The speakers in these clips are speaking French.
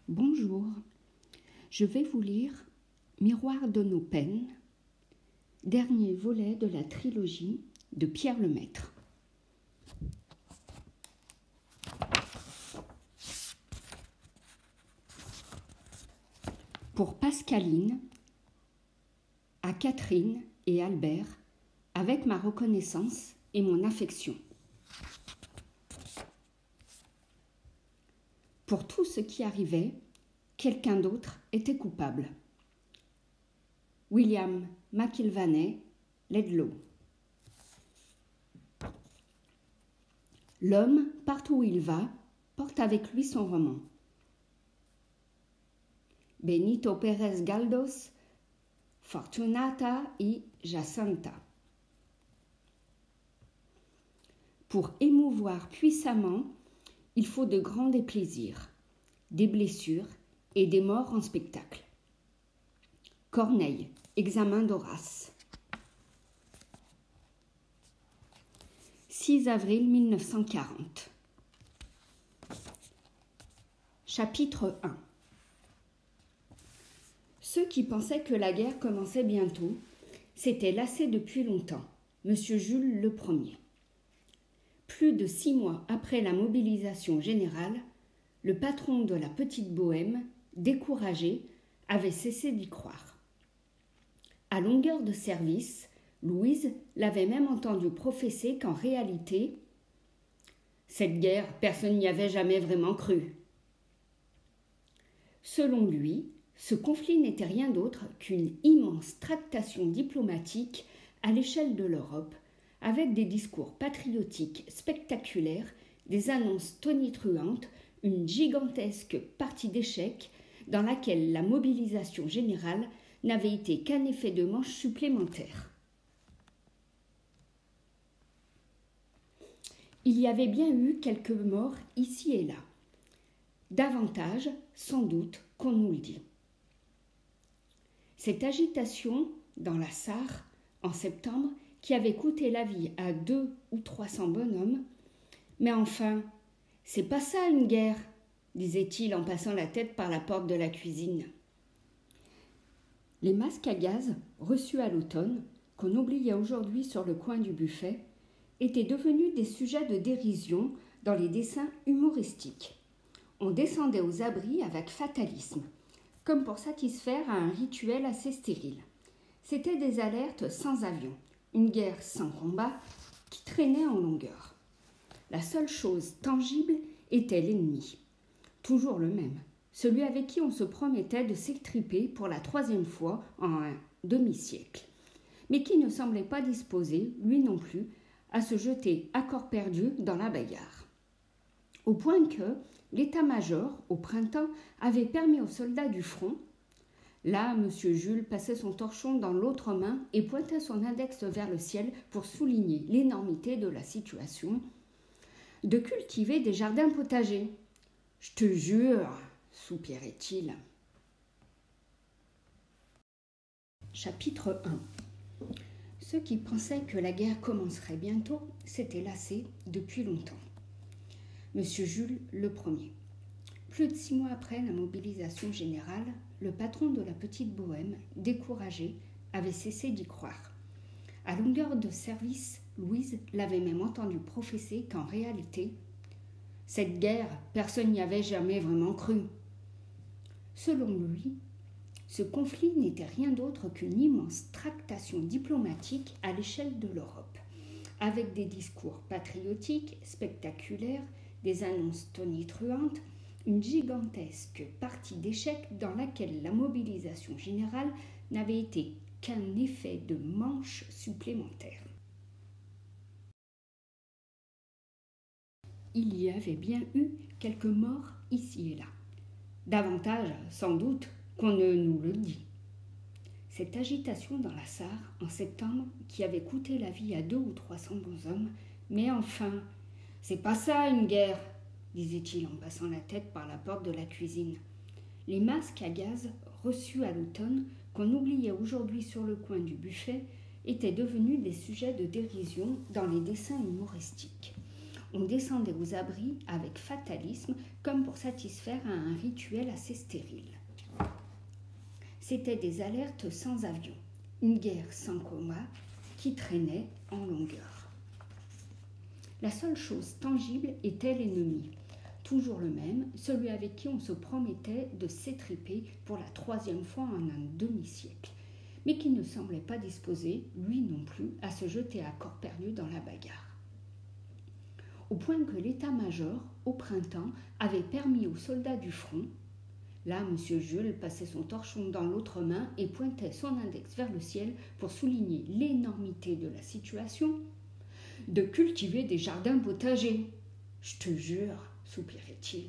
Bonjour, je vais vous lire Miroir de nos peines, dernier volet de la trilogie de Pierre Lemaître. Pour Pascaline, à Catherine et Albert, avec ma reconnaissance et mon affection. Pour tout ce qui arrivait, quelqu'un d'autre était coupable. William McIlvanney, Ledlow. L'homme, partout où il va, porte avec lui son roman. Benito Pérez Galdós, Fortunata y Jacinta. Pour émouvoir puissamment, il faut de grands déplaisirs, des blessures et des morts en spectacle. Corneille, examen d'Horace. 6 avril 1940. Chapitre 1. Ceux qui pensaient que la guerre commençait bientôt s'étaient lassés depuis longtemps. Monsieur Jules le Premier. Plus de 6 mois après la mobilisation générale, le patron de la petite Bohême, découragé, avait cessé d'y croire. À longueur de service, Louise l'avait même entendu professer qu'en réalité, cette guerre, personne n'y avait jamais vraiment cru. Selon lui, ce conflit n'était rien d'autre qu'une immense tractation diplomatique à l'échelle de l'Europe, avec des discours patriotiques spectaculaires, des annonces tonitruantes, une gigantesque partie d'échecs dans laquelle la mobilisation générale n'avait été qu'un effet de manche supplémentaire. Il y avait bien eu quelques morts ici et là. Davantage, sans doute, qu'on nous le dit. Cette agitation dans la Sarre, en septembre, qui avait coûté la vie à 200 ou 300 bonshommes. Mais enfin, c'est pas ça une guerre, disait-il en passant la tête par la porte de la cuisine. Les masques à gaz, reçus à l'automne, qu'on oubliait aujourd'hui sur le coin du buffet, étaient devenus des sujets de dérision dans les dessins humoristiques. On descendait aux abris avec fatalisme, comme pour satisfaire à un rituel assez stérile. C'étaient des alertes sans avion, une guerre sans combat qui traînait en longueur. La seule chose tangible était l'ennemi, toujours le même, celui avec qui on se promettait de s'étriper pour la 3e fois en un demi-siècle, mais qui ne semblait pas disposé, lui non plus, à se jeter à corps perdu dans la bagarre. Au point que l'état-major, au printemps, avait permis aux soldats du front. Là, M. Jules passait son torchon dans l'autre main et pointait son index vers le ciel pour souligner l'énormité de la situation, de cultiver des jardins potagers. « Je te jure !» soupirait-il. Chapitre 1. Ceux qui pensaient que la guerre commencerait bientôt s'étaient lassés depuis longtemps. M. Jules le Premier. Plus de 6 mois après la mobilisation générale, le patron de la petite Bohême, découragé, avait cessé d'y croire. À longueur de service, Louise l'avait même entendu professer qu'en réalité, cette guerre, personne n'y avait jamais vraiment cru. Selon lui, ce conflit n'était rien d'autre qu'une immense tractation diplomatique à l'échelle de l'Europe, avec des discours patriotiques, spectaculaires, des annonces tonitruantes, une gigantesque partie d'échecs dans laquelle la mobilisation générale n'avait été qu'un effet de manche supplémentaire. Il y avait bien eu quelques morts ici et là. Davantage, sans doute, qu'on ne nous le dit. Cette agitation dans la Sarre, en septembre, qui avait coûté la vie à 200 ou 300 bonshommes, mais enfin, c'est pas ça une guerre, disait-il en passant la tête par la porte de la cuisine. Les masques à gaz, reçus à l'automne, qu'on oubliait aujourd'hui sur le coin du buffet, étaient devenus des sujets de dérision dans les dessins humoristiques. on descendait aux abris avec fatalisme, comme pour satisfaire à un rituel assez stérile. C'étaient des alertes sans avion, une guerre sans combat qui traînait en longueur. La seule chose tangible était l'ennemi, toujours le même, celui avec qui on se promettait de s'étriper pour la 3e fois en un demi-siècle, mais qui ne semblait pas disposé, lui non plus, à se jeter à corps perdu dans la bagarre. Au point que l'état-major, au printemps, avait permis aux soldats du front, là, M. Jules passait son torchon dans l'autre main et pointait son index vers le ciel pour souligner l'énormité de la situation, de cultiver des jardins potagers. « Je te jure », soupirait-il.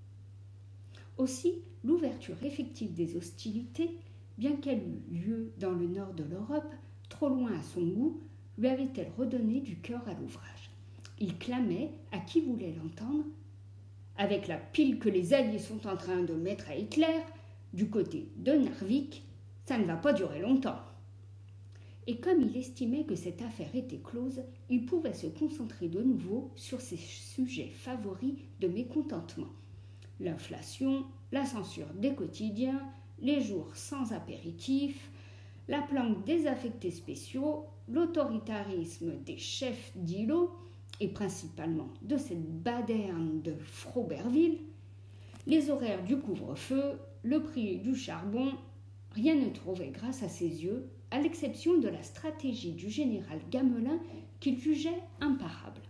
Aussi, l'ouverture effective des hostilités, bien qu'elle eût lieu dans le nord de l'Europe, trop loin à son goût, lui avait-elle redonné du cœur à l'ouvrage. Il clamait, à qui voulait l'entendre, avec la pile que les Alliés sont en train de mettre à Hitler, du côté de Narvik, ça ne va pas durer longtemps. Et comme il estimait que cette affaire était close, il pouvait se concentrer de nouveau sur ses sujets favoris de mécontentement. L'inflation, la censure des quotidiens, les jours sans apéritif, la planque des affectés spéciaux, l'autoritarisme des chefs d'îlots, et principalement de cette baderne de Froberville, les horaires du couvre-feu, le prix du charbon, rien ne trouvait grâce à ses yeux, à l'exception de la stratégie du général Gamelin qu'il jugeait imparable.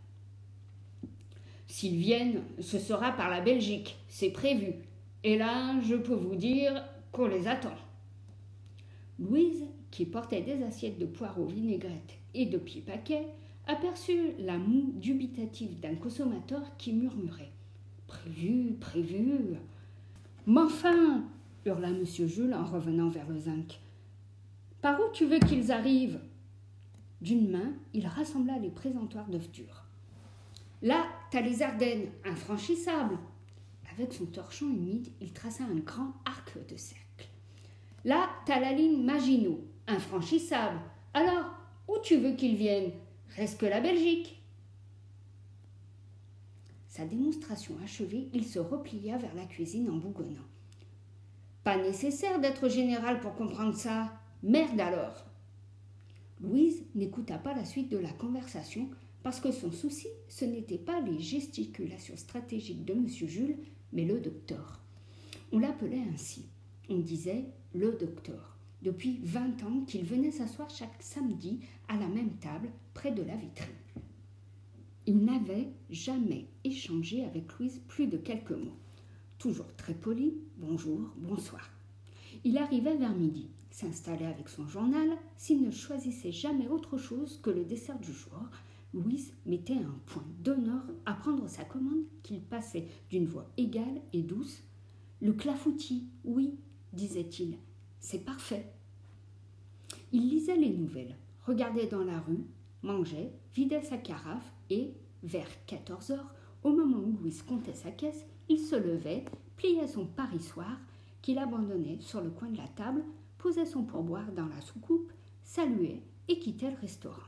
S'ils viennent, ce sera par la Belgique, c'est prévu, et là, je peux vous dire qu'on les attend. Louise, qui portait des assiettes de poireaux vinaigrettes et de pieds paquets, aperçut la moue dubitative d'un consommateur qui murmurait « Prévu, prévu !»« Mais enfin !» hurla M. Jules en revenant vers le zinc. « Par où tu veux qu'ils arrivent ?» D'une main, il rassembla les présentoirs d'œufs durs. « Là, t'as les Ardennes, infranchissables !» Avec son torchon humide, il traça un grand arc de cercle. « Là, t'as la ligne Maginot, infranchissable. Alors, où tu veux qu'ils viennent ? Reste que la Belgique. » Sa démonstration achevée, il se replia vers la cuisine en bougonnant. « Pas nécessaire d'être général pour comprendre ça. Merde alors !» Louise n'écouta pas la suite de la conversation parce que son souci, ce n'était pas les gesticulations stratégiques de M. Jules, mais le docteur. On l'appelait ainsi. On disait « le docteur ». Depuis 20 ans qu'il venait s'asseoir chaque samedi à la même table près de la vitrine. Il n'avait jamais échangé avec Louise plus de quelques mots. Toujours très poli, bonjour, bonsoir. Il arrivait vers midi, s'installait avec son journal. S'il ne choisissait jamais autre chose que le dessert du jour, Louise mettait un point d'honneur à prendre sa commande qu'il passait d'une voix égale et douce. « Le clafoutis, oui, disait-il. C'est parfait. » Il lisait les nouvelles, regardait dans la rue, mangeait, vidait sa carafe et, vers 14 heures, au moment où Louise comptait sa caisse, il se levait, pliait son parissoir, qu'il abandonnait sur le coin de la table, posait son pourboire dans la soucoupe, saluait et quittait le restaurant.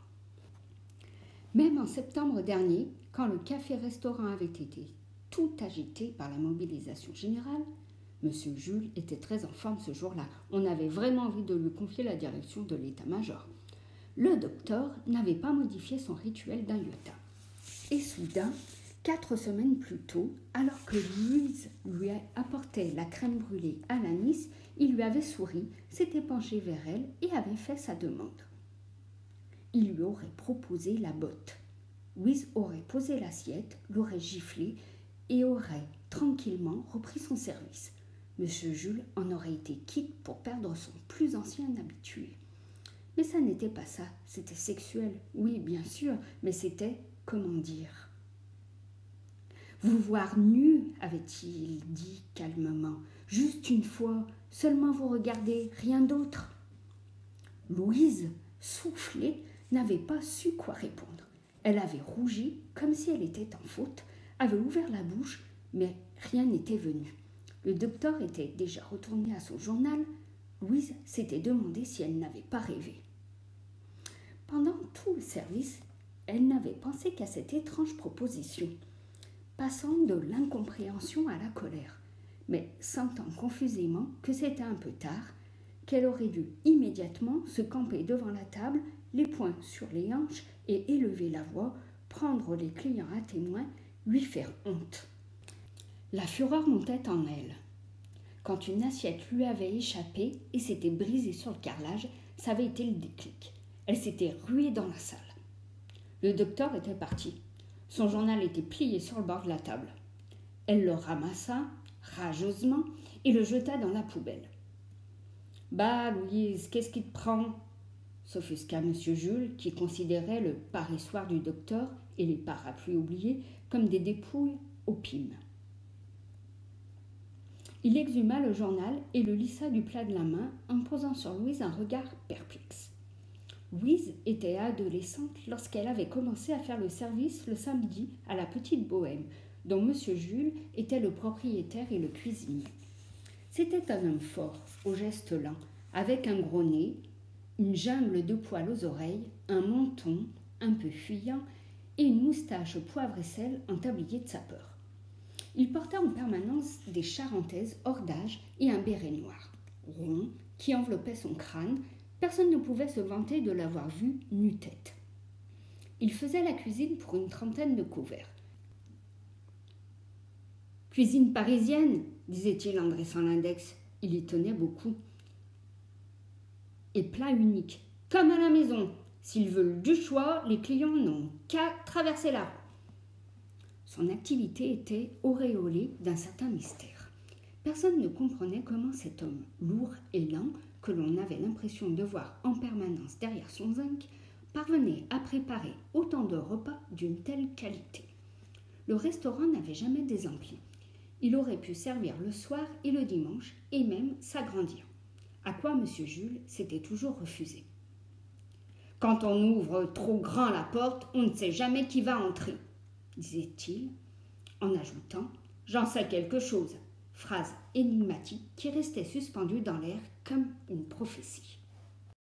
Même en septembre dernier, quand le café-restaurant avait été tout agité par la mobilisation générale, M. Jules était très en forme ce jour-là. On avait vraiment envie de lui confier la direction de l'état-major. Le docteur n'avait pas modifié son rituel d'un iota. Et soudain, 4 semaines plus tôt, alors que Louise lui apportait la crème brûlée à l'anis, il lui avait souri, s'était penché vers elle et avait fait sa demande. Il lui aurait proposé la botte. Louise aurait posé l'assiette, l'aurait giflé et aurait tranquillement repris son service. M. Jules en aurait été quitte pour perdre son plus ancien habitué. Mais ça n'était pas ça, c'était sexuel, oui, bien sûr, mais c'était, comment dire. « Vous voir nu, avait-il dit calmement, juste une fois, seulement vous regarder, rien d'autre. » Louise, soufflée, n'avait pas su quoi répondre. Elle avait rougi, comme si elle était en faute, avait ouvert la bouche, mais rien n'était venu. Le docteur était déjà retourné à son journal. Louise s'était demandé si elle n'avait pas rêvé. Pendant tout le service, elle n'avait pensé qu'à cette étrange proposition, passant de l'incompréhension à la colère, mais sentant confusément que c'était un peu tard, qu'elle aurait dû immédiatement se camper devant la table, les poings sur les hanches et élever la voix, prendre les clients à témoin, lui faire honte. La fureur montait en elle. Quand une assiette lui avait échappé et s'était brisée sur le carrelage, ça avait été le déclic. Elle s'était ruée dans la salle. Le docteur était parti. Son journal était plié sur le bord de la table. Elle le ramassa, rageusement, et le jeta dans la poubelle. « Bah, Louise, qu'est-ce qui te prend ?» s'offusqua M. Jules, qui considérait le paressoir du docteur et les parapluies oubliés comme des dépouilles au pim. Il exhuma le journal et le lissa du plat de la main en posant sur Louise un regard perplexe. Louise était adolescente lorsqu'elle avait commencé à faire le service le samedi à la Petite Bohème, dont M. Jules était le propriétaire et le cuisinier. C'était un homme fort, aux gestes lents, avec un gros nez, une jungle de poils aux oreilles, un menton un peu fuyant et une moustache poivre et sel en tablier de sapeur. Il portait en permanence des charentaises hors d'âge et un béret noir, rond, qui enveloppait son crâne. Personne ne pouvait se vanter de l'avoir vu nu-tête. Il faisait la cuisine pour une trentaine de couverts. « Cuisine parisienne !» disait-il en dressant l'index. Il y tenait beaucoup. « Et plat unique, comme à la maison. S'ils veulent du choix, les clients n'ont qu'à traverser la rue. » Son activité était auréolée d'un certain mystère. Personne ne comprenait comment cet homme lourd et lent, que l'on avait l'impression de voir en permanence derrière son zinc, parvenait à préparer autant de repas d'une telle qualité. Le restaurant n'avait jamais désempli. Il aurait pu servir le soir et le dimanche, et même s'agrandir. À quoi M. Jules s'était toujours refusé. « Quand on ouvre trop grand la porte, on ne sait jamais qui va entrer, » disait-il, en ajoutant « J'en sais quelque chose », phrase énigmatique qui restait suspendue dans l'air comme une prophétie.